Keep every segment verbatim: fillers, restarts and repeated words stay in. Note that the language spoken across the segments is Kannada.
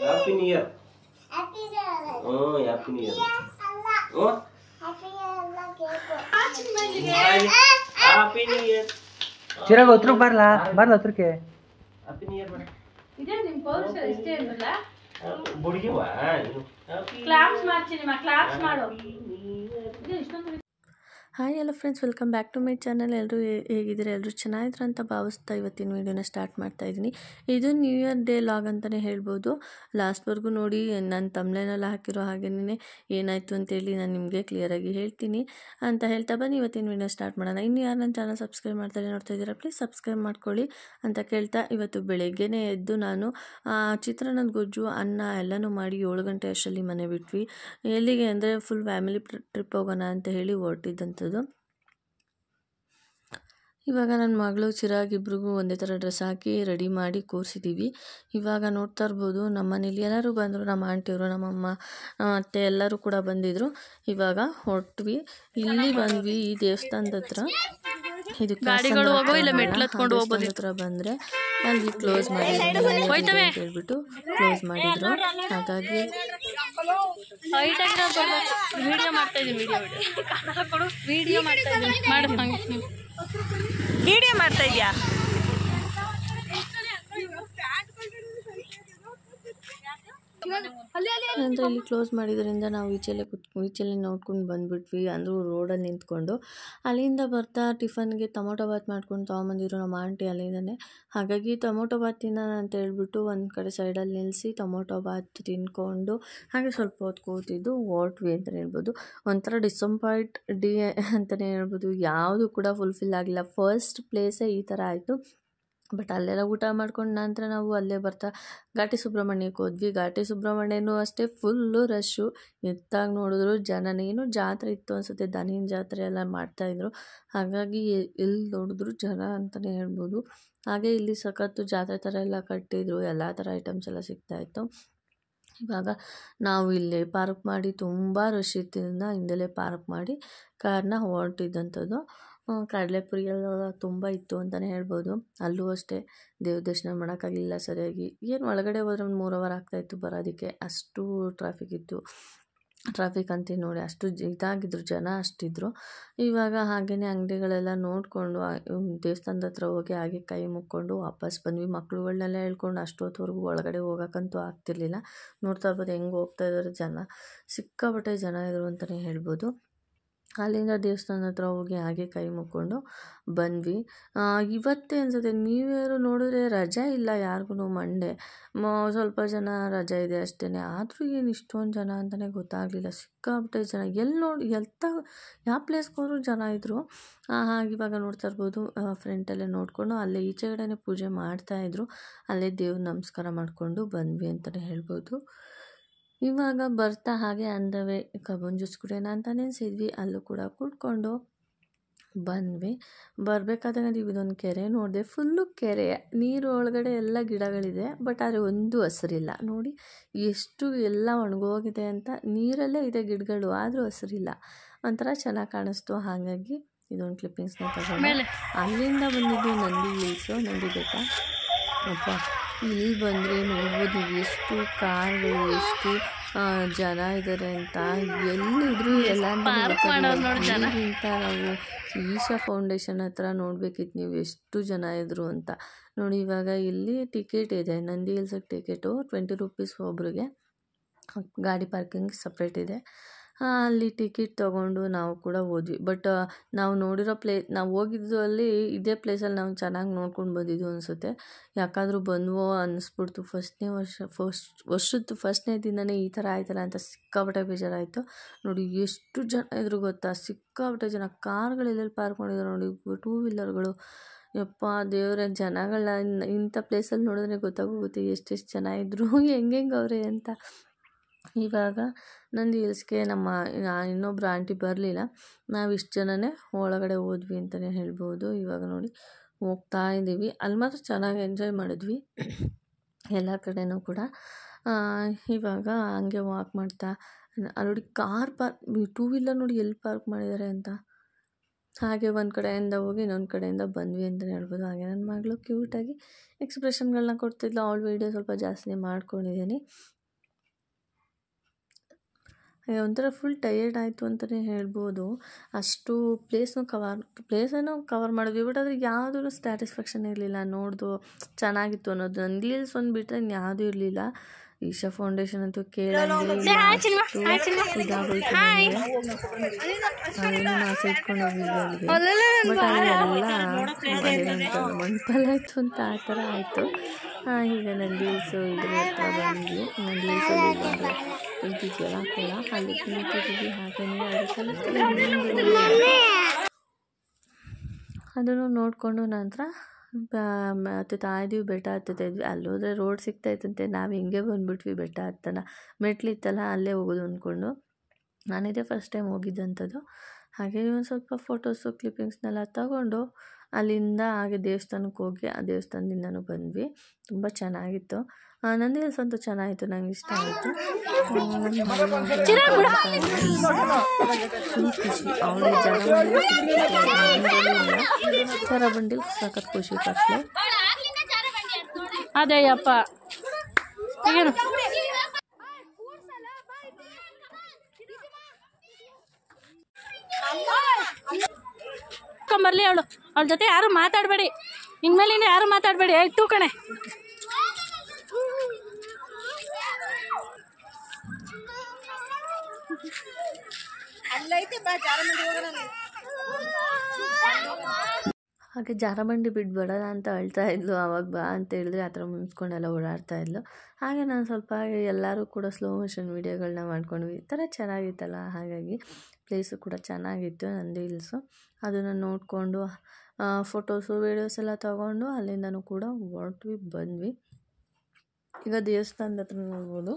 Happy new year. Happy new year. Oh happy new year. Oh happy new year. Happy new year. ಚಿರಾಗ ಹತ್ರಕ್ಕೆ ಬರಲ್ಲ ಬರಲ್ಲ ಹತ್ರಕ್ಕೆ. ಹ್ಯಾಪಿ ನ್ಯೂ ಇಯರ್ ಬರ. ಇದೇ ನಿಮ್ಮ ಪೌರುಷ ಇಷ್ಟೇ ಇರಲ್ಲ. ಬುಡಿಗೆವಾ ಕ್ಲಾಪ್ಸ್ ಮಾಡ್ತೀನಿ ಮಾ ಕ್ಲಾಪ್ಸ್ ಮಾಡು. ಇದು ಇಷ್ಟೊಂದು. ಹಾಯ್ ಎಲ್ಲ friends, welcome back to my channel. ಎಲ್ಲರೂ ಹೇಗಿದ್ದೀರಾ? ಎಲ್ಲರೂ ಚೆನ್ನಾಗಿದ್ರು ಅಂತ ಭಾವಿಸ್ತಾ ಇವತ್ತಿನ ವೀಡಿಯೋನ ಸ್ಟಾರ್ಟ್ ಮಾಡ್ತಾ ಇದ್ದೀನಿ. ಇದು ನ್ಯೂ ಇಯರ್ ಡೇ ಲಾಗ್ ಅಂತಲೇ ಹೇಳ್ಬೋದು. ಲಾಸ್ಟ್ವರೆಗೂ ನೋಡಿ. ನಾನು ತಮ್ಲೇನೆಲ್ಲ ಹಾಕಿರೋ ಹಾಗೇನೇ ಏನಾಯಿತು ಅಂತೇಳಿ ನಾನು ನಿಮಗೆ ಕ್ಲಿಯರಾಗಿ ಹೇಳ್ತೀನಿ ಅಂತ ಹೇಳ್ತಾ ಬನ್ನಿ ಇವತ್ತಿನ ವೀಡಿಯೋ ಸ್ಟಾರ್ಟ್ ಮಾಡೋಣ. ಇನ್ನು ಯಾರು ನನ್ನ ಚಾನಲ್ ಸಬ್ಸ್ಕ್ರೈಬ್ ಮಾಡ್ತಾರೆ ನೋಡ್ತಾ ಇದ್ದೀರಾ, ಪ್ಲೀಸ್ ಸಬ್ಸ್ಕ್ರೈಬ್ ಮಾಡ್ಕೊಳ್ಳಿ ಅಂತ ಕೇಳ್ತಾ, ಇವತ್ತು ಬೆಳಗ್ಗೆನೇ ಎದ್ದು ನಾನು ಚಿತ್ರಾನ್ನದ ಗೊಜ್ಜು ಅನ್ನ ಎಲ್ಲನೂ ಮಾಡಿ ಏಳು ಗಂಟೆ ಅಷ್ಟರಲ್ಲಿ ಮನೆ ಬಿಟ್ವಿ. ಎಲ್ಲಿಗೆ ಅಂದರೆ ಫುಲ್ ಫ್ಯಾಮಿಲಿ ಟ್ರಿಪ್ ಹೋಗೋಣ ಅಂತ ಹೇಳಿ ಹೊರಟಿದ್ದಂಥದ್ದು. ಇವಾಗ ನನ್ನ ಮಗಳು ಚಿರಾಗಿಬ್ರಿಗೂ ಒಂದೇ ಥರ ಡ್ರೆಸ್ ಹಾಕಿ ರೆಡಿ ಮಾಡಿ ಕೂರಿಸಿದ್ದೀವಿ. ಇವಾಗ ನೋಡ್ತಾ ಇರ್ಬೋದು, ನಮ್ಮ ಮನೇಲಿ ಎಲ್ಲರೂ ಬಂದರು. ನಮ್ಮ ಆಂಟಿಯವರು, ನಮ್ಮಮ್ಮ, ಅತ್ತೆ ಎಲ್ಲರೂ ಕೂಡ ಬಂದಿದ್ದರು. ಇವಾಗ ಹೊರಟ್ವಿ. ಇಲ್ಲಿ ಬಂದ್ವಿ ಈ ದೇವಸ್ಥಾನದ ಹತ್ರ. ಇದು ಗಾಡಿಗಳು ಹೋಗೋ ಇಲ್ಲ ಮೆಟ್ಲು ಹತ್ಕೊಂಡು ಹೋಗ್ಬೋದು. ಹತ್ರ ಬಂದರೆ ಅಲ್ಲಿ ಕ್ಲೋಸ್ ಮಾಡಿ ಹೇಳ್ಬಿಟ್ಟು ಕ್ಲೋಸ್ ಮಾಡಿದ್ರು. ಹಾಗಾಗಿ ವಿಡಿಯೋ ಮಾಡ್ತಾ ಇದ್ದೀನಿ ವಿಡಿಯೋ ಮಾಡ್ತಾ ಇದ್ದೀನಿ ಮಾಡು ವಿಡಿಯೋ ಮಾಡ್ತಾ ಇದೆಯಾ? ಅಂದರೆ ಇಲ್ಲಿ ಕ್ಲೋಸ್ ಮಾಡಿದ್ರಿಂದ ನಾವು ಈಚೆಲ್ಲೇ ಕುತ್ ಈಚೆಲ್ಲೇ ನೋಡ್ಕೊಂಡು ಬಂದುಬಿಟ್ವಿ. ಅಂದರೂ ರೋಡಲ್ಲಿ ನಿಂತ್ಕೊಂಡು. ಅಲ್ಲಿಂದ ಬರ್ತಾ ಟಿಫನ್ಗೆ ಟೊಮೊಟೊ ಬಾತ್ ಮಾಡ್ಕೊಂಡು ತೊಗೊಂಬಂದಿದ್ರು ನಮ್ಮ ಆಂಟಿ ಅಲ್ಲಿಂದನೇ. ಹಾಗಾಗಿ ಟೊಮೊಟೊ ಬಾತ್ ತಿನ್ನೋಣ ಅಂತ ಹೇಳ್ಬಿಟ್ಟು ಒಂದು ಕಡೆ ಸೈಡಲ್ಲಿ ನಿಲ್ಲಿಸಿ ಟೊಮೊಟೊ ಬಾತ್ ತಿನ್ಕೊಂಡು ಹಾಗೆ ಸ್ವಲ್ಪ ಹೊತ್ತು ಕೂತಿದ್ದು ಹೊರಟ್ವಿ ಅಂತಲೇ ಹೇಳ್ಬೋದು. ಒಂಥರ ಡಿಸಪಾಯಿಂಟ್ ಡೇ ಅಂತಲೇ ಹೇಳ್ಬೋದು. ಯಾವುದು ಕೂಡ ಫುಲ್ಫಿಲ್ ಆಗಿಲ್ಲ. ಫಸ್ಟ್ ಪ್ಲೇಸೇ ಈ ಥರ ಆಯಿತು. ಬಟ್ ಅಲ್ಲೆಲ್ಲ ಊಟ ಮಾಡ್ಕೊಂಡು ನಂತರ ನಾವು ಅಲ್ಲೇ ಬರ್ತಾ ಘಾಟಿ ಸುಬ್ರಹ್ಮಣ್ಯಕ್ಕೆ ಹೋದ್ವಿ. ಘಾಟಿ ಸುಬ್ರಹ್ಮಣ್ಯನೂ ಅಷ್ಟೇ ಫುಲ್ಲು ರಶ್ಶು. ಎತ್ತಾಗಿ ನೋಡಿದ್ರು ಜನನೇನು ಜಾತ್ರೆ ಇತ್ತು ಅನಿಸುತ್ತೆ. ದನಿನ ಜಾತ್ರೆ ಎಲ್ಲ ಮಾಡ್ತಾಯಿದ್ರು. ಹಾಗಾಗಿ ಎಲ್ಲಿ ನೋಡಿದ್ರು ಜನ ಅಂತಲೇ ಹೇಳ್ಬೋದು. ಹಾಗೆ ಇಲ್ಲಿ ಸಖತ್ತು ಜಾತ್ರೆ ಥರ ಎಲ್ಲ ಕಟ್ಟಿದ್ರು. ಎಲ್ಲ ಥರ ಐಟಮ್ಸ್ ಎಲ್ಲ ಸಿಗ್ತಾಯಿತ್ತು. ಇವಾಗ ನಾವು ಇಲ್ಲೇ ಪಾರ್ಕ್ ಮಾಡಿ, ತುಂಬ ರಶ್ ಇತ್ತಿಂದ ಹಿಂದೆಲೇ ಪಾರ್ಕ್ ಮಾಡಿ ಕಾರ್ನ ಹೊರಟಿದ್ದಂಥದ್ದು. ಕಡಲೆಪುರಿ ಎಲ್ಲ ತುಂಬ ಇತ್ತು ಅಂತಲೇ ಹೇಳ್ಬೋದು. ಅಲ್ಲೂ ಅಷ್ಟೇ ದೇವ್ರ ದರ್ಶನ ಮಾಡೋಕ್ಕಾಗಲಿಲ್ಲ ಸರಿಯಾಗಿ. ಏನು ಒಳಗಡೆ ಹೋದ್ರೆ ಒಂದು ಮೂರು ಅವರ್ ಆಗ್ತಾಯಿತ್ತು ಬರೋದಕ್ಕೆ, ಅಷ್ಟು ಟ್ರಾಫಿಕ್ ಇತ್ತು. ಟ್ರಾಫಿಕ್ ಅಂತೀನಿ ನೋಡಿ, ಅಷ್ಟು ಇದಾಗಿದ್ರು ಜನ ಅಷ್ಟಿದ್ರು. ಇವಾಗ ಹಾಗೆಯೇ ಅಂಗಡಿಗಳೆಲ್ಲ ನೋಡಿಕೊಂಡು ದೇವಸ್ಥಾನದ ಹತ್ರ ಹೋಗಿ ಹಾಗೆ ಕೈ ಮುಕ್ಕೊಂಡು ವಾಪಸ್ ಬಂದ್ವಿ. ಮಕ್ಳುಗಳನ್ನೆಲ್ಲ ಹೇಳ್ಕೊಂಡು ಅಷ್ಟೊತ್ತವರೆಗೂ ಒಳಗಡೆ ಹೋಗೋಕ್ಕಂತೂ ಆಗ್ತಿರ್ಲಿಲ್ಲ. ನೋಡ್ತಾ ಇರ್ಬೋದು ಹೆಂಗೆ ಹೋಗ್ತಾ ಇದ್ದಾರೆ ಜನ. ಸಿಕ್ಕಾಪಟ್ಟೆ ಜನ ಇದ್ರು ಅಂತಲೇ ಹೇಳ್ಬೋದು. ಅಲ್ಲಿಂದ ದೇವಸ್ಥಾನದ ಹತ್ರ ಹೋಗಿ ಹಾಗೆ ಕೈ ಮುಕ್ಕೊಂಡು ಬಂದ್ವಿ. ಇವತ್ತೇ ಅನಿಸುತ್ತೆ ನ್ಯೂ ಇಯರು ನೋಡಿದ್ರೆ ರಜೆ ಇಲ್ಲ ಯಾರಿಗೂ. ಮಂಡೇ ಸ್ವಲ್ಪ ಜನ ರಜೆ ಇದೆ ಅಷ್ಟೇ. ಆದರೂ ಏನು ಇಷ್ಟೊಂದು ಜನ ಅಂತಲೇ ಗೊತ್ತಾಗಲಿಲ್ಲ. ಸಿಕ್ಕಾಪಟ್ಟೆ ಜನ. ಎಲ್ಲಿ ನೋಡಿ ಎಲ್ತ ಯಾವ ಪ್ಲೇಸ್ಗೆ ಹೋದ್ರೂ ಜನ ಇದ್ದರು. ಹಾಗೆ ಇವಾಗ ನೋಡ್ತಾ ಇರ್ಬೋದು ಫ್ರಂಟಲ್ಲೇ ನೋಡಿಕೊಂಡು ಅಲ್ಲೇ ಈಚೆಗಡೆನೇ ಪೂಜೆ ಮಾಡ್ತಾಯಿದ್ರು. ಅಲ್ಲೇ ದೇವ್ರ ನಮಸ್ಕಾರ ಮಾಡಿಕೊಂಡು ಬಂದ್ವಿ ಅಂತಲೇ ಹೇಳ್ಬೋದು. ಇವಾಗ ಬರ್ತಾ ಹಾಗೆ ಅಂದವೇ ಕಬ್ಬನ್ ಜ್ಯೂಸ್ ಕುಡಿಯೋಣ ಅಂತ ನೆನೆಸಿದ್ವಿ. ಅಲ್ಲೂ ಕೂಡ ಕುಡ್ಕೊಂಡು ಬಂದ್ವಿ. ಬರಬೇಕಾದ್ರೆ ನಾವು ಇದೊಂದು ಕೆರೆ ನೋಡಿದೆ. ಫುಲ್ಲು ಕೆರೆ, ನೀರು ಒಳಗಡೆ ಎಲ್ಲ ಗಿಡಗಳಿದೆ. ಬಟ್ ಆದರೆ ಒಂದು ಹಸಿರಿಲ್ಲ ನೋಡಿ. ಎಷ್ಟು ಎಲ್ಲ ಒಣಗೋಗಿದೆ ಅಂತ. ನೀರಲ್ಲೇ ಇದೆ ಗಿಡಗಳು, ಆದರೂ ಹಸಿರಿಲ್ಲ. ಒಂಥರ ಚೆನ್ನಾಗಿ ಕಾಣಿಸ್ತು. ಹಾಗಾಗಿ ಇದೊಂದು ಕ್ಲಿಪ್ಪಿಂಗ್ಸ್ನ ತಗೊಂಡು ಅಲ್ಲಿಂದ ಬಂದಿದ್ದು ನಂದಿ ಹಿಲ್ಸು, ನಂದಿ ಬೆಟ್ಟ. ಅಪ್ಪ ಇಲ್ಲಿ ಬಂದರೆ ನೋಡ್ಬೋದು ಎಷ್ಟು ಕಾರ್ಗಳು, ಎಷ್ಟು ಜನ ಇದ್ದಾರೆ ಅಂತ. ಎಲ್ಲಿದ್ರು ಎಲ್ಲ ಅಂತ ನಾವು ಈಶಾ ಫೌಂಡೇಶನ್ ಹತ್ರ ನೋಡ್ಬೇಕಿತ್ತು ನೀವು ಎಷ್ಟು ಜನ ಇದ್ರು ಅಂತ ನೋಡಿ. ಇವಾಗ ಇಲ್ಲಿ ಟಿಕೆಟ್ ಇದೆ, ನಂದಿ ಹಿಲ್ಸಕ್ಕೆ ಟಿಕೆಟು ಟ್ವೆಂಟಿ ರುಪೀಸ್ ಒಬ್ರಿಗೆ. ಗಾಡಿ ಪಾರ್ಕಿಂಗ್ ಸಪ್ರೇಟ್ ಇದೆ. ಅಲ್ಲಿ ಟಿಕೆಟ್ ತೊಗೊಂಡು ನಾವು ಕೂಡ ಹೋದ್ವಿ. ಬಟ್ ನಾವು ನೋಡಿರೋ ಪ್ಲೇ ನಾವು ಹೋಗಿದ್ದು ಅಲ್ಲಿ ಇದೇ ಪ್ಲೇಸಲ್ಲಿ ನಾವು ಚೆನ್ನಾಗಿ ನೋಡ್ಕೊಂಡು ಬಂದಿದ್ದು ಅನಿಸುತ್ತೆ. ಯಾಕಾದರೂ ಬಂದ್ವೋ ಅನ್ನಿಸ್ಬಿಡ್ತು. ಫಸ್ಟ್ನೇ ವರ್ಷ ಫಸ್ಟ್ ವರ್ಷದ್ದು ಫಸ್ಟ್ನೇ ದಿನವೇ ಈ ಥರ ಆಯ್ತಲ್ಲ ಅಂತ ಸಿಕ್ಕಾಪಟ್ಟೆ ಬೇಜಾರಾಯಿತು. ನೋಡಿ ಎಷ್ಟು ಜನ ಇದ್ರು ಗೊತ್ತಾ, ಸಿಕ್ಕಾಪಟ್ಟೆ ಜನ. ಕಾರ್ಗಳು ಎಲ್ಲೆಲ್ಲಿ ಪಾರ್ಕ್ ಮಾಡಿದ್ರು ನೋಡಿ, ಟೂ ವೀಲರ್ಗಳು. ಯಪ್ಪ ದೇವರ ಜನಗಳನ್ನ ಇಂಥ ಪ್ಲೇಸಲ್ಲಿ ನೋಡಿದ್ರೆ ಗೊತ್ತಾಗೋಗುತ್ತೆ ಎಷ್ಟೆಷ್ಟು ಜನ ಇದ್ದರು, ಹೆಂಗೆ ಅವರೇ ಅಂತ. ಇವಾಗ ನಂದಿ ಹಿಲ್ಸ್ಗೆ ನಮ್ಮ ಇನ್ನೊಬ್ರು ಆಂಟಿ ಬರಲಿಲ್ಲ. ನಾವು ಇಷ್ಟು ಜನನೇ ಒಳಗಡೆ ಹೋದ್ವಿ ಅಂತಲೇ ಹೇಳ್ಬೋದು. ಇವಾಗ ನೋಡಿ ಹೋಗ್ತಾ ಇದ್ದೀವಿ. ಅಲ್ಲಿ ಮಾತ್ರ ಚೆನ್ನಾಗಿ ಎಂಜಾಯ್ ಮಾಡಿದ್ವಿ ಎಲ್ಲ ಕಡೆನೂ ಕೂಡ. ಇವಾಗ ಹಂಗೆ ವಾಕ್ ಮಾಡ್ತಾ ಅಲ್ಲಿ ನೋಡಿ ಕಾರ್ ಪಾರ್ಕ್, ಟೂ ವೀಲರ್ ನೋಡಿ ಎಲ್ಲಿ ಪಾರ್ಕ್ ಮಾಡಿದ್ದಾರೆ ಅಂತ. ಹಾಗೆ ಒಂದು ಕಡೆಯಿಂದ ಹೋಗಿ ಇನ್ನೊಂದು ಕಡೆಯಿಂದ ಬಂದ್ವಿ ಅಂತಲೇ ಹೇಳ್ಬೋದು. ಹಾಗೆ ನನ್ನ ಮಗಳು ಕ್ಯೂಟಾಗಿ ಎಕ್ಸ್ಪ್ರೆಷನ್ಗಳನ್ನ ಕೊಡ್ತಿದ್ಲು. ಅವಳ ವೀಡಿಯೋ ಸ್ವಲ್ಪ ಜಾಸ್ತಿ ಮಾಡ್ಕೊಂಡಿದ್ದೀನಿ. ಒಂಥರ ಫುಲ್ ಟಯರ್ಡ್ ಆಯಿತು ಅಂತಲೇ ಹೇಳ್ಬೋದು. ಅಷ್ಟು ಪ್ಲೇಸ್ನು ಕವರ್ ಪ್ಲೇಸನ್ನು ಕವರ್ ಮಾಡಿದ್ವಿ, ಬಟ್ ಅದ್ರಿಗೆ ಯಾವುದೂ ಸ್ಯಾಟಿಸ್ಫ್ಯಾಕ್ಷನ್ ಇರಲಿಲ್ಲ. ನೋಡ್ದು ಚೆನ್ನಾಗಿತ್ತು ಅನ್ನೋದು. ನಂದಿ ಹಿಲ್ಸ್ ಒಂದು ಬಿಟ್ಟರೆ ಇನ್ಯಾವುದೂ ಇರಲಿಲ್ಲ. ಈಶಾ ಫೌಂಡೇಶನ್ ಅಂತೂ ಕೇಳಂಗೆ ಇದಾಗೋಯ್ತು ನನಗೆ. ಅದೇನೋ ಆಸೆ ಇಟ್ಕೊಂಡು ಹೋಗಿದ್ವಿ ಅಲ್ಲಿಗೆ, ಬಟ್ ಅಲ್ಲೆಲ್ಲ ಮಣ್ಪಾಲ್ ಆಯಿತು ಅಂತ ಆ ಥರ ಆಯಿತು. ಈಗ ನಂದಿ ಹಿಲ್ಸು ಇದ್ರ ಹತ್ರ ಬಂದ್ವಿ. ನಂದಿ ಹಿಲ್ಸಲ್ಲಿ ಬಂದು ನಿಂತಿದ್ವಲ್ಲ ಕೂಡ ಅಲ್ಲಿ ನಿಂತಿದ್ವಿ. ಹಾಗೆಯೇ ಅದನ್ನು ನೋಡಿಕೊಂಡು ನಂತರ ಹತ್ತುತ್ತಾ ಇದ್ವಿ, ಬೆಟ್ಟ ಹತ್ತುತ್ತಾ ಇದ್ವಿ. ಅಲ್ಲೋದ್ರೆ ರೋಡ್ ಸಿಗ್ತಾಯಿತ್ತಂತೆ. ನಾವು ಹಿಂಗೆ ಬಂದುಬಿಟ್ವಿ ಬೆಟ್ಟ ಹತ್ತನ. ಮೆಟ್ಲಿತ್ತಲ್ಲ ಅಲ್ಲೇ ಹೋಗೋದು ಅಂದ್ಕೊಂಡು. ನಾನಿದೆ ಫಸ್ಟ್ ಟೈಮ್ ಹೋಗಿದ್ದಂಥದ್ದು. ಹಾಗೆ ಒಂದು ಸ್ವಲ್ಪ ಫೋಟೋಸು ಕ್ಲಿಪ್ಪಿಂಗ್ಸ್ನೆಲ್ಲ ತಗೊಂಡು ಅಲ್ಲಿಂದ ಹಾಗೆ ದೇವಸ್ಥಾನಕ್ಕೆ ಹೋಗಿ ಆ ದೇವಸ್ಥಾನದಿಂದನೂ ಬಂದ್ವಿ. ತುಂಬ ಚೆನ್ನಾಗಿತ್ತು. ನಂದಿ ಹಿಲ್ಸ್ ಅಂತೂ ಚೆನ್ನಾಗಿತ್ತು, ನಂಗೆ ಇಷ್ಟ ಆಯಿತು. ಖುಷಿ ಅವಳು ಜಾರಬಂಡಿ ಸಖತ್ ಖುಷಿ ಪಟ್ಲು. ಅದೇ ಅಪ್ಪ ಏನು ಬರ್ಲಿ ಅವಳು. ಅವಳ ಜೊತೆ ಯಾರು ಮಾತಾಡಬೇಡಿ, ಇನ್ಮೇಲಿಂದ ಯಾರು ಮಾತಾಡಬೇಡಿ. ಆಯ್ತು ಕಣೆ. ಹಾಗೆ ಜಾರಬಂಡಿ ಬಿಟ್ಬೇಡ ಅಂತ ಹೇಳ್ತಾ ಇದ್ಲು. ಆವಾಗ ಬಾ ಅಂತ ಹೇಳಿದ್ರೆ ಆ ಥರ ಮುನ್ಸ್ಕೊಂಡೆಲ್ಲ ಓಡಾಡ್ತಾ ಇದ್ಲು. ಹಾಗೆ ನಾನು ಸ್ವಲ್ಪ ಹಾಗೆ ಎಲ್ಲರೂ ಕೂಡ ಸ್ಲೋ ಮೋಷನ್ ವೀಡಿಯೋಗಳನ್ನ ಮಾಡ್ಕೊಂಡ್ವಿ. ಈ ಥರ ಚೆನ್ನಾಗಿತ್ತಲ್ಲ, ಹಾಗಾಗಿ ಪ್ಲೇಸು ಕೂಡ ಚೆನ್ನಾಗಿತ್ತು ನಂದಿ ಹಿಲ್ಸು. ಅದನ್ನು ನೋಡಿಕೊಂಡು ಫೋಟೋಸು ವೀಡಿಯೋಸ್ ಎಲ್ಲ ತೊಗೊಂಡು ಅಲ್ಲಿಂದನೂ ಕೂಡ ಹೊರಟ್ವಿ ಬಂದ್ವಿ. ಈಗ ದೇವಸ್ಥಾನದ ಹತ್ರ ನೋಡ್ಬೋದು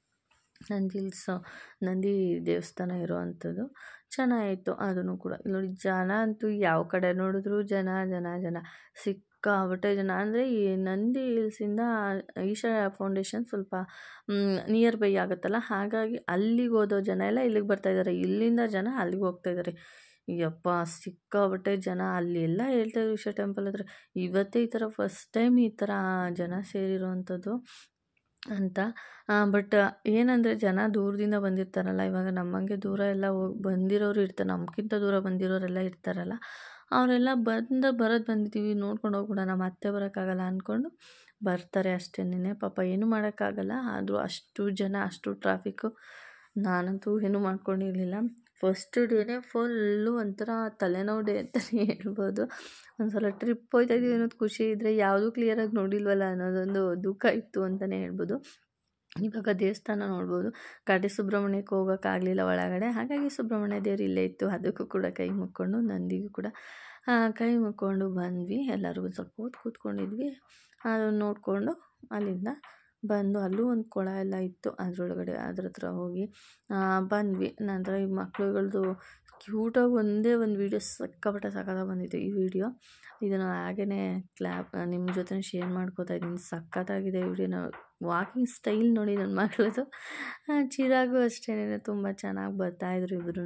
ನಂದಿ ಹಿಲ್ಸು, ನಂದಿ ದೇವಸ್ಥಾನ ಇರೋವಂಥದ್ದು ಚೆನ್ನಾಗಿತ್ತು. ಅದನ್ನು ಕೂಡ ನೋಡಿ, ಜನ ಅಂತೂ ಯಾವ ಕಡೆ ನೋಡಿದ್ರು ಜನ ಜನ ಜನ ಸಿಕ್ಕಾಪಟ್ಟೆ ಜನ. ಅಂದರೆ ಈ ನಂದಿ ಹಿಲ್ಸಿಂದ ಈಶಾ ಫೌಂಡೇಶನ್ ಸ್ವಲ್ಪ ನಿಯರ್ ಬೈ ಆಗುತ್ತಲ್ಲ, ಹಾಗಾಗಿ ಅಲ್ಲಿಗೆ ಹೋದೋ ಜನ ಎಲ್ಲ ಇಲ್ಲಿಗೆ ಬರ್ತಾಯಿದ್ದಾರೆ, ಇಲ್ಲಿಂದ ಜನ ಅಲ್ಲಿಗೆ ಹೋಗ್ತಾಯಿದ್ದಾರೆ. ಯಪ್ಪ ಸಿಕ್ಕಾಪಟ್ಟೆ ಜನ. ಅಲ್ಲಿ ಎಲ್ಲ ಹೇಳ್ತಾಯಿದ್ರು ಈಶಾ ಟೆಂಪಲ್ ಹತ್ರ ಇವತ್ತೇ ಈ ಥರ ಫಸ್ಟ್ ಟೈಮ್ ಈ ಥರ ಜನ ಸೇರಿರೋವಂಥದ್ದು ಅಂತ. ಬಟ್ ಏನಂದರೆ ಜನ ದೂರದಿಂದ ಬಂದಿರ್ತಾರಲ್ಲ, ಇವಾಗ ನಮ್ಮಂಗೆ ದೂರ ಎಲ್ಲ ಹೋಗಿ ಬಂದಿರೋರು ಇರ್ತಾರೆ, ನಮಗಿಂತ ದೂರ ಬಂದಿರೋರೆಲ್ಲ ಇರ್ತಾರಲ್ಲ, ಅವರೆಲ್ಲ ಬಂದು ಬರೋದು ಬಂದಿದ್ದೀವಿ ನೋಡ್ಕೊಂಡು ಹೋಗ್ಬಿಡೋಣ, ಮತ್ತೆ ಬರೋಕ್ಕಾಗಲ್ಲ ಅಂದ್ಕೊಂಡು ಬರ್ತಾರೆ ಅಷ್ಟೇನೆ. ಪಾಪ ಏನೂ ಮಾಡೋಕ್ಕಾಗಲ್ಲ. ಆದರೂ ಅಷ್ಟು ಜನ, ಅಷ್ಟು ಟ್ರಾಫಿಕ್ಕು. ನಾನಂತೂ ಏನೂ ಮಾಡ್ಕೊಂಡಿರಲಿಲ್ಲ. ಫಸ್ಟ್ ಡೇನೇ ಫುಲ್ಲು ಒಂಥರ ತಲೆನೋವು ಡೇ ಅಂತಲೇ ಹೇಳ್ಬೋದು. ಒಂದು ಸಲ ಟ್ರಿಪ್ ಹೋಗ್ತಾಯಿದ್ದೀವಿ ಅನ್ನೋದು ಖುಷಿ ಇದ್ದರೆ ಯಾವುದೂ ಕ್ಲಿಯರಾಗಿ ನೋಡಿಲ್ವಲ್ಲ ಅನ್ನೋದೊಂದು ದುಃಖ ಇತ್ತು ಅಂತಲೇ ಹೇಳ್ಬೋದು. ಇವಾಗ ದೇವಸ್ಥಾನ ನೋಡ್ಬೋದು. ಘಾಟಿ ಸುಬ್ರಹ್ಮಣ್ಯಕ್ಕೆ ಹೋಗೋಕ್ಕಾಗಲಿಲ್ಲ ಒಳಗಡೆ, ಹಾಗಾಗಿ ಸುಬ್ರಹ್ಮಣ್ಯ ದೇವ್ರು ಇಲ್ಲೇ ಇತ್ತು. ಅದಕ್ಕೂ ಕೂಡ ಕೈ ಮುಕ್ಕೊಂಡು, ನಂದಿಗೂ ಕೂಡ ಕೈ ಮುಕ್ಕೊಂಡು ಬಂದ್ವಿ. ಎಲ್ಲರಿಗೂ ಸ್ವಲ್ಪ ಹೊತ್ತು ಕೂತ್ಕೊಂಡಿದ್ವಿ. ಅದನ್ನು ನೋಡಿಕೊಂಡು ಅಲ್ಲಿಂದ ಬಂದು ಅಲ್ಲೂ ಒಂದು ಕೊಳ ಎಲ್ಲ ಇತ್ತು, ಅದರೊಳಗಡೆ ಅದ್ರ ಹತ್ರ ಹೋಗಿ ಬಂದ್ವಿ. ನಂತರ ಈ ಮಕ್ಳುಗಳದ್ದು ಕ್ಯೂಟಾಗಿ ಒಂದೇ ಒಂದು ವೀಡಿಯೋ ಸಿಕ್ಕಾಪಟ್ಟೆ ಸಖತ್ತಾಗಿ ಬಂದಿತ್ತು ಈ ವಿಡಿಯೋ. ಇದನ್ನು ಹಾಗೇ ಕ್ಲಾಪ್ ನಿಮ್ಮ ಜೊತೆ ಶೇರ್ ಮಾಡ್ಕೋತಾ ಇದ್ದೀನಿ. ಸಖತ್ತಾಗಿದೆ ವಿಡಿಯೋನ. ವಾಕಿಂಗ್ ಸ್ಟೈಲ್ ನೋಡಿ ನನ್ನ ಮಗಳದು. ಚಿರಾಗೂ ಅಷ್ಟೇ ತುಂಬ ಚೆನ್ನಾಗಿ ಬರ್ತಾಯಿದ್ರು ಇಬ್ಬರೂ.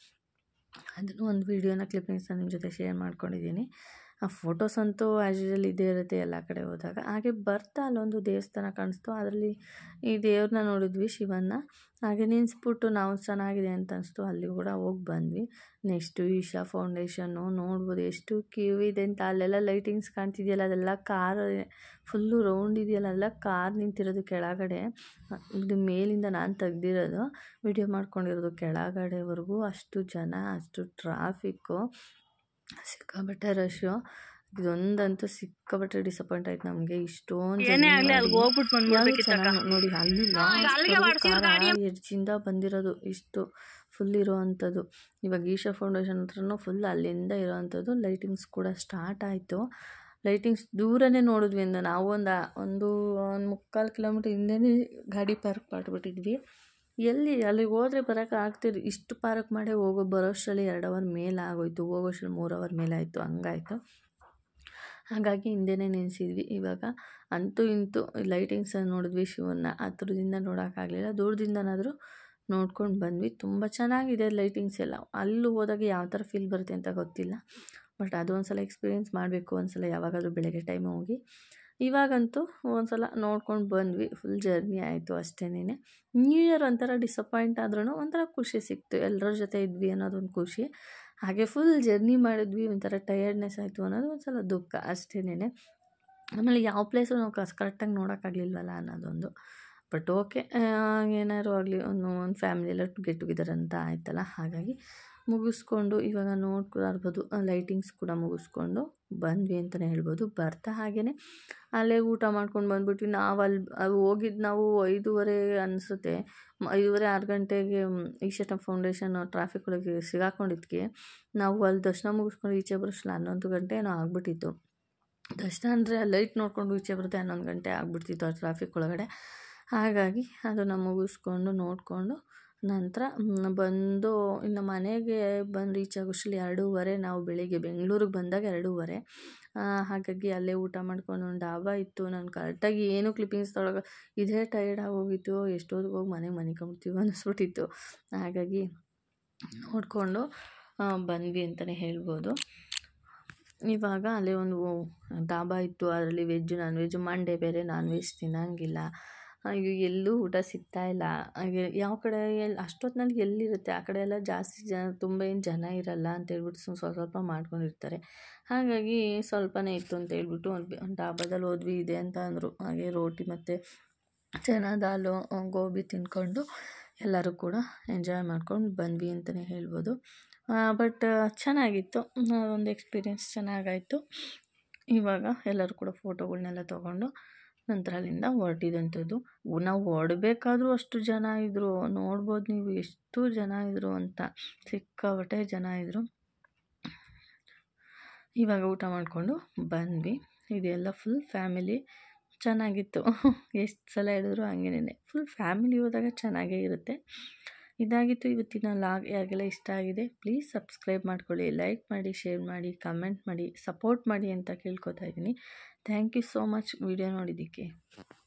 ಅದನ್ನು ಒಂದು ವೀಡಿಯೋನ ಕ್ಲಿಪ್ಪಿಂಗ್ಸ್ನ ನಿಮ್ಮ ಜೊತೆ ಶೇರ್ ಮಾಡ್ಕೊಂಡಿದ್ದೀನಿ. ಆ ಫೋಟೋಸ್ ಅಂತೂ ಆ್ಯಸ್ ಯೂಶುವಲ್ ಇದ್ದೇ ಇರುತ್ತೆ ಎಲ್ಲ ಕಡೆ ಹೋದಾಗ. ಹಾಗೆ ಬರ್ತಾ ಅಲ್ಲೊಂದು ದೇವಸ್ಥಾನ ಕಾಣಿಸ್ತು, ಅದರಲ್ಲಿ ಈ ದೇವ್ರನ್ನ ನೋಡಿದ್ವಿ, ಶಿವನ್ನ. ಹಾಗೆ ನಿನ್ಸ್ಬಿಟ್ಟು ನಾವು ಚೆನ್ನಾಗಿದೆ ಅಂತ ಅನಿಸ್ತು, ಅಲ್ಲಿ ಕೂಡ ಹೋಗಿ ಬಂದ್ವಿ. ನೆಕ್ಸ್ಟು ಈಶಾ ಫೌಂಡೇಶನ್ನು ನೋಡ್ಬೋದು ಎಷ್ಟು ಕ್ಯೂ ಇದೆ ಅಂತ. ಅಲ್ಲೆಲ್ಲ ಲೈಟಿಂಗ್ಸ್ ಕಾಣ್ತಿದೆಯಲ್ಲ, ಅದೆಲ್ಲ ಕಾರ್ ಫುಲ್ಲು ರೌಂಡ್ ಇದೆಯಲ್ಲ, ಅದೆಲ್ಲ ಕಾರ್ ನಿಂತಿರೋದು ಕೆಳಗಡೆ. ಇದು ಮೇಲಿಂದ ನಾನು ತೆಗ್ದಿರೋದು, ವಿಡಿಯೋ ಮಾಡ್ಕೊಂಡಿರೋದು ಕೆಳಗಡೆವರೆಗೂ. ಅಷ್ಟು ಜನ, ಅಷ್ಟು ಟ್ರಾಫಿಕ್ಕು, ಸಿಕ್ಕಾಪಟ್ಟೆ ರಶ್ಶು. ಇದೊಂದಂತೂ ಸಿಕ್ಕಾಪಟ್ಟೆ ಡಿಸಪಾಯಿಂಟ್ ಆಯ್ತು ನಮಗೆ. ಇಷ್ಟೊಂದು ಚೆನ್ನಾಗಿ ನೋಡಿ, ಅಲ್ಲಿ ಲಾಸ್ಟ್ ಎಡ್ಜಿಂದ ಬಂದಿರೋದು ಇಷ್ಟು ಫುಲ್ ಇರೋವಂಥದ್ದು. ಇವಾಗ ಈಶಾ ಫೌಂಡೇಶನ್ ಹತ್ರನೂ ಫುಲ್ ಅಲ್ಲಿಂದ ಇರೋವಂಥದ್ದು. ಲೈಟಿಂಗ್ಸ್ ಕೂಡ ಸ್ಟಾರ್ಟ್ ಆಯಿತು. ಲೈಟಿಂಗ್ಸ್ ದೂರನೇ ನೋಡಿದ್ವಿ ಅಂದ ನಾವು ಒಂದು ಒಂದು ಒಂದು ಮುಕ್ಕಾಲು ಕಿಲೋಮೀಟ್ರ್ ಹಿಂದೆನೇ ಗಾಡಿ ಪಾರ್ಕ್ ಮಾಡಿಬಿಟ್ಟಿದ್ವಿ. ಎಲ್ಲಿ ಅಲ್ಲಿಗೆ ಹೋದರೆ ಬರೋಕ್ಕೆ ಆಗ್ತಿರ್ ಇಷ್ಟು ಪಾರ್ಕ್ ಮಾಡೇ ಹೋಗೋ ಬರೋಷ್ಟರಲ್ಲಿ ಎರಡು ಅವರ್ ಮೇಲೆ ಆಗೋಯ್ತು, ಹೋಗೋಷ್ಟರಲ್ಲಿ ಮೂರು ಅವರ್ ಮೇಲೆ ಆಯಿತು, ಹಂಗಾಯಿತು. ಹಾಗಾಗಿ ಹಿಂದೆನೇ ನಿಲ್ಲಿಸಿದ್ವಿ. ಇವಾಗ ಅಂತೂ ಇಂತೂ ಲೈಟಿಂಗ್ಸನ್ನು ನೋಡಿದ್ವಿ ಶಿವನ್ನ. ಹತ್ರದಿಂದ ನೋಡೋಕ್ಕಾಗಲಿಲ್ಲ, ದೂರದಿಂದನಾದರೂ ನೋಡ್ಕೊಂಡು ಬಂದ್ವಿ. ತುಂಬ ಚೆನ್ನಾಗಿದೆ ಲೈಟಿಂಗ್ಸ್ ಎಲ್ಲ. ಅಲ್ಲಿ ಹೋದಾಗ ಯಾವ ಥರ ಫೀಲ್ ಬರುತ್ತೆ ಅಂತ ಗೊತ್ತಿಲ್ಲ, ಬಟ್ ಅದು ಒಂದು ಸಲ ಎಕ್ಸ್ಪೀರಿಯೆನ್ಸ್ ಮಾಡಬೇಕು ಒಂದು ಸಲ, ಯಾವಾಗಾದರೂ ಬೆಳಗ್ಗೆ ಟೈಮ್ ಹೋಗಿ. ಇವಾಗಂತೂ ಒಂದು ಸಲ ನೋಡ್ಕೊಂಡು ಬಂದ್ವಿ. ಫುಲ್ ಜರ್ನಿ ಆಯಿತು ಅಷ್ಟೇನೆ. ನ್ಯೂ ಇಯರ್ ಒಂಥರ ಡಿಸಪಾಯಿಂಟ್ ಆದ್ರೂ ಒಂಥರ ಖುಷಿ ಸಿಕ್ತು, ಎಲ್ಲರ ಜೊತೆ ಇದ್ವಿ ಅನ್ನೋದೊಂದು ಖುಷಿ. ಹಾಗೆ ಫುಲ್ ಜರ್ನಿ ಮಾಡಿದ್ವಿ, ಒಂಥರ ಟಯರ್ಡ್ನೆಸ್ ಆಯಿತು ಅನ್ನೋದು ಒಂದು ಸಲ ದುಃಖ ಅಷ್ಟೇನೆ. ಆಮೇಲೆ ಯಾವ ಪ್ಲೇಸು ನಾವು ಕಸ್ ಕರೆಕ್ಟಾಗಿ ನೋಡೋಕ್ಕಾಗಲಿಲ್ವಲ್ಲ ಅನ್ನೋದೊಂದು. ಬಟ್ ಓಕೆ, ಏನಾದ್ರು ಆಗಲಿ, ಒಂದು ಒಂದು ಫ್ಯಾಮಿಲಿ ಎಲ್ಲ ಗೆಟ್ ಟುಗೆದರ್ ಅಂತ ಆಯ್ತಲ್ಲ, ಹಾಗಾಗಿ ಮುಗಿಸ್ಕೊಂಡು ಇವಾಗ ನೋಡ್ಕೊಳ್ಬೋದು. ಲೈಟಿಂಗ್ಸ್ ಕೂಡ ಮುಗಿಸ್ಕೊಂಡು ಬಂದ್ವಿ ಅಂತಲೇ ಹೇಳ್ಬೋದು. ಬರ್ತಾ ಹಾಗೆಯೇ ಅಲ್ಲೇ ಊಟ ಮಾಡ್ಕೊಂಡು ಬಂದ್ಬಿಟ್ವಿ. ನಾವು ಅಲ್ಲಿ ಅದು ಹೋಗಿದ್ದು ನಾವು ಐದೂವರೆ ಅನಿಸುತ್ತೆ, ಐದೂವರೆ ಆರು ಗಂಟೆಗೆ ಈಶಾ ಫೌಂಡೇಶನ್ ಟ್ರಾಫಿಕ್ ಒಳಗೆ ಸಿಗಾಕೊಂಡಿದ್ದಕ್ಕೆ ನಾವು ಅಲ್ಲಿ ದರ್ಶನ ಮುಗಿಸ್ಕೊಂಡು ಈಚೆ ಬರೋಷ್ಟಲ್ಲ ಹನ್ನೊಂದು ಗಂಟೆ ಏನೋ ಆಗ್ಬಿಟ್ಟಿತ್ತು. ದರ್ಶನ ಅಂದರೆ ಲೈಟ್ ನೋಡ್ಕೊಂಡು ಈಚೆ ಬರುತ್ತೆ ಹನ್ನೊಂದು ಗಂಟೆ ಆಗ್ಬಿಡ್ತಿತ್ತು ಆ ಟ್ರಾಫಿಕ್ ಒಳಗಡೆ. ಹಾಗಾಗಿ ಅದನ್ನು ಮುಗಿಸ್ಕೊಂಡು ನೋಡಿಕೊಂಡು ನಂತರ ಬಂದು ಇನ್ನು ಮನೆಗೆ ಬಂದು ರೀಚ್ ಆಗೋಷ್ಟರಲ್ಲಿ ಎರಡೂವರೆ. ನಾವು ಬೆಳಿಗ್ಗೆ ಬೆಂಗಳೂರಿಗೆ ಬಂದಾಗ ಎರಡೂವರೆ. ಹಾಗಾಗಿ ಅಲ್ಲೇ ಊಟ ಮಾಡ್ಕೊಂಡು ಒಂದು ಡಾಬಾ ಇತ್ತು. ನಾನು ಕರೆಕ್ಟಾಗಿ ಏನೂ ಕ್ಲಿಪ್ಪಿಂಗ್ಸ್ ತೊಗೊಳಗೆ ಇದೇ ಟೈರ್ಡ್ ಆಗೋಗಿತ್ತು, ಎಷ್ಟೊತ್ತಿಗೆ ಹೋಗಿ ಮನೆಗೆ ಮನಿಕೊಂಬಿಡ್ತೀವಿ ಅನ್ನಿಸ್ಬಿಟ್ಟಿತ್ತು. ಹಾಗಾಗಿ ನೋಡಿಕೊಂಡು ಬಂದ್ವಿ ಅಂತಲೇ ಹೇಳ್ಬೋದು. ಇವಾಗ ಅಲ್ಲೇ ಒಂದು ಡಾಬಾ ಇತ್ತು, ಅದರಲ್ಲಿ ವೆಜ್ಜು ನಾನ್ ವೆಜ್ಜು. ಮಂಡೇ ಬೇರೆ ನಾನ್ ವೆಜ್ ತಿನ್ನೋಂಗಿಲ್ಲ. ಈಗ ಎಲ್ಲೂ ಊಟ ಸಿಗ್ತಾಯಿಲ್ಲ. ಹಾಗೆ ಯಾವ ಕಡೆ ಎಲ್ಲಿ ಅಷ್ಟೊತ್ತಿನಲ್ಲಿ ಎಲ್ಲಿರುತ್ತೆ, ಆ ಕಡೆ ಎಲ್ಲ ಜಾಸ್ತಿ ಜನ ತುಂಬ ಏನು ಜನ ಇರಲ್ಲ ಅಂತೇಳ್ಬಿಟ್ಟು ಸ್ವಲ್ಪ ಸ್ವಲ್ಪ ಮಾಡ್ಕೊಂಡಿರ್ತಾರೆ. ಹಾಗಾಗಿ ಸ್ವಲ್ಪನೇ ಇತ್ತು ಅಂತ ಹೇಳ್ಬಿಟ್ಟು ಒಂದು ಡಾಬಾದಲ್ಲಿ ಹೋದ್ವಿ. ಇದೆ ಅಂತ ಅಂದರು. ಹಾಗೆ ರೋಟಿ ಮತ್ತು ಚನಾ ದಾಲು, ಗೋಬಿ ತಿಂದ್ಕೊಂಡು ಎಲ್ಲರೂ ಕೂಡ ಎಂಜಾಯ್ ಮಾಡ್ಕೊಂಡು ಬಂದ್ವಿ ಅಂತಲೇ ಹೇಳ್ಬೋದು. ಬಟ್ ಚೆನ್ನಾಗಿತ್ತು, ಒಂದು ಎಕ್ಸ್ಪೀರಿಯೆನ್ಸ್ ಚೆನ್ನಾಗಾಯಿತು. ಇವಾಗ ಎಲ್ಲರೂ ಕೂಡ ಫೋಟೋಗಳ್ನೆಲ್ಲ ತೊಗೊಂಡು ನಂತರ ಅಲ್ಲಿಂದ ಹೊರಟಿದಂಥದ್ದು. ನಾವು ಹೊರಡ್ಬೇಕಾದ್ರೂ ಅಷ್ಟು ಜನ ಇದ್ದರು, ನೋಡ್ಬೋದು ನೀವು ಎಷ್ಟು ಜನ ಇದ್ದರು ಅಂತ. ಸಿಕ್ಕಾಪಟ್ಟೆ ಜನ ಇದ್ದರು. ಇವಾಗ ಊಟ ಮಾಡಿಕೊಂಡು ಬಂದ್ವಿ. ಇದೆಲ್ಲ ಫುಲ್ ಫ್ಯಾಮಿಲಿ. ಚೆನ್ನಾಗಿತ್ತು. ಎಷ್ಟು ಸಲ ಹೇಳಿದ್ರು ಹಂಗೇನೆ, ಫುಲ್ ಫ್ಯಾಮಿಲಿ ಹೋದಾಗ ಚೆನ್ನಾಗೇ ಇರುತ್ತೆ. ಇದಾಗಿತ್ತು ಇವತ್ತಿನ ಲಾಗ್. ಯಾರಿಗೆಲ್ಲ ಇಷ್ಟ ಆಗಿದೆ ಪ್ಲೀಸ್ ಸಬ್ಸ್ಕ್ರೈಬ್ ಮಾಡ್ಕೊಳ್ಳಿ, ಲೈಕ್ ಮಾಡಿ, ಶೇರ್ ಮಾಡಿ, ಕಮೆಂಟ್ ಮಾಡಿ, ಸಪೋರ್ಟ್ ಮಾಡಿ ಅಂತ ಕೇಳ್ಕೊತಾ ಇದ್ದೀನಿ. Thank you so much video ನೋಡಿದ್ದಕ್ಕೆ.